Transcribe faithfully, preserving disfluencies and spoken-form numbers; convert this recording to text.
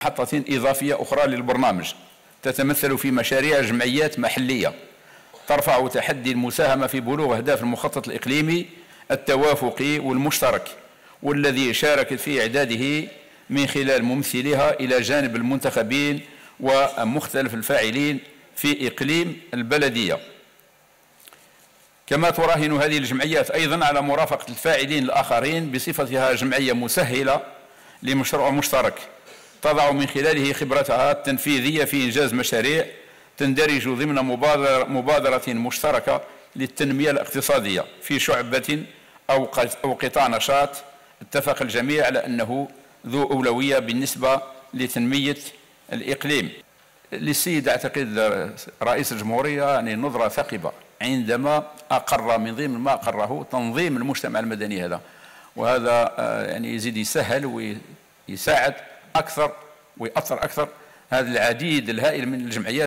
محطة إضافية أخرى للبرنامج تتمثل في مشاريع جمعيات محلية ترفع تحدي المساهمة في بلوغ أهداف المخطط الإقليمي التوافقي والمشترك، والذي شاركت في إعداده من خلال ممثليها إلى جانب المنتخبين ومختلف الفاعلين في إقليم البلدية. كما تراهن هذه الجمعيات أيضا على مرافقة الفاعلين الآخرين بصفتها جمعية مسهلة لمشروع مشترك تضع من خلاله خبرتها التنفيذية في إنجاز مشاريع تندرج ضمن مبادرة, مبادرة مشتركة للتنمية الاقتصادية في شعبة أو قطاع نشاط اتفق الجميع على أنه ذو أولوية بالنسبة لتنمية الإقليم. للسيد أعتقد رئيس الجمهورية يعني نظرة ثاقبة عندما أقر من ضمن ما أقره تنظيم المجتمع المدني هذا، وهذا يعني يزيد يسهل ويساعد أكثر ويأثر أكثر هذا العديد الهائل من الجمعيات.